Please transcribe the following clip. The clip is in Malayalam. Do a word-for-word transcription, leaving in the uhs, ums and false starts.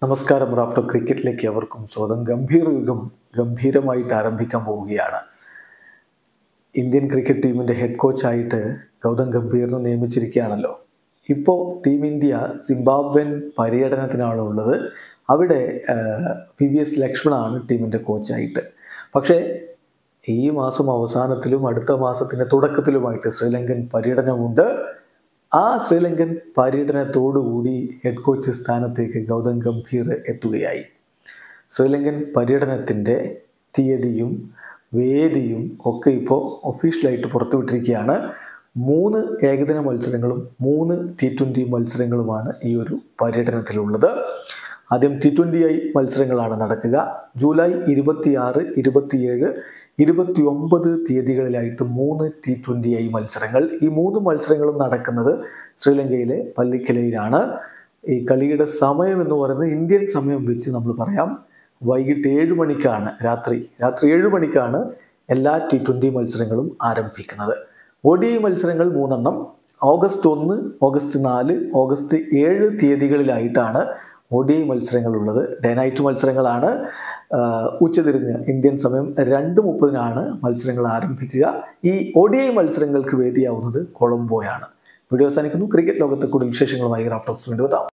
നമസ്കാരം. റാഫ്റ്റോ ക്രിക്കറ്റിലേക്ക് അവർക്കും സ്വാഗതം. ഗംഭീർ യുഗം ഗംഭീരമായിട്ട് ആരംഭിക്കാൻ പോവുകയാണ്. ഇന്ത്യൻ ക്രിക്കറ്റ് ടീമിൻ്റെ ഹെഡ് കോച്ചായിട്ട് ഗൗതം ഗംഭീറിനെ നിയമിച്ചിരിക്കുകയാണല്ലോ. ഇപ്പോൾ ടീം ഇന്ത്യ സിംബാബ്വൻ പര്യടനത്തിനാണ് ഉള്ളത്. അവിടെ വി വി എസ് ലക്ഷ്മണാണ് ടീമിൻ്റെ കോച്ചായിട്ട്. പക്ഷേ ഈ മാസം അവസാനത്തിലും അടുത്ത മാസത്തിൻ്റെ തുടക്കത്തിലുമായിട്ട് ശ്രീലങ്കൻ പര്യടനമുണ്ട്. ആ ശ്രീലങ്കൻ പര്യടനത്തോടുകൂടി ഹെഡ് കോച്ച് സ്ഥാനത്തേക്ക് ഗൗതം ഗംഭീർ എത്തുകയായി. ശ്രീലങ്കൻ പര്യടനത്തിൻ്റെ തീയതിയും വേദിയും ഒക്കെ ഇപ്പോൾ ഒഫീഷ്യലായിട്ട് പുറത്തുവിട്ടിരിക്കുകയാണ്. മൂന്ന് ഏകദിന മത്സരങ്ങളും മൂന്ന് ടി ട്വൻ്റി മത്സരങ്ങളുമാണ് ഈ ഒരു പര്യടനത്തിലുള്ളത്. ആദ്യം ടി ട്വൻ്റി ഐ മത്സരങ്ങളാണ് നടക്കുക. ജൂലൈ ഇരുപത്തിയാറ് ഇരുപത്തിയേഴ് ഇരുപത്തി ഒമ്പത് തീയതികളിലായിട്ട് മൂന്ന് ടി ട്വൻ്റി ഐ മത്സരങ്ങൾ. ഈ മൂന്ന് മത്സരങ്ങളും നടക്കുന്നത് ശ്രീലങ്കയിലെ പല്ലിക്കലയിലാണ്. ഈ കളിയുടെ സമയം എന്ന് പറയുന്നത് ഇന്ത്യൻ സമയം വെച്ച് നമ്മൾ പറയാം വൈകിട്ട് ഏഴ് മണിക്കാണ് രാത്രി രാത്രി ഏഴ് മണിക്കാണ് എല്ലാ ടി ട്വൻ്റി മത്സരങ്ങളും ആരംഭിക്കുന്നത്. ഒ ഡി ഐ മത്സരങ്ങൾ മൂന്നെണ്ണം ഓഗസ്റ്റ് ഒന്ന്, ഓഗസ്റ്റ് നാല്, ഓഗസ്റ്റ് ഏഴ് തീയതികളിലായിട്ടാണ് ഒ ഡി ഐ മത്സരങ്ങളുള്ളത്. ഡേ നൈറ്റ് മത്സരങ്ങളാണ്. ഉച്ചതിരിഞ്ഞ് ഇന്ത്യൻ സമയം രണ്ട് മുപ്പതിനാണ് മത്സരങ്ങൾ ആരംഭിക്കുക. ഈ ഒ ഡി ഐ മത്സരങ്ങൾക്ക് വേദിയാവുന്നത് കൊളംബോയാണ്. വീഡിയോ അവസാനിക്കുന്നു. ക്രിക്കറ്റ് ലോകത്തെ കൂടുതൽ വിശേഷങ്ങളുമായി റാഫ്റ്റോക്സ് വീണ്ടും എത്താം.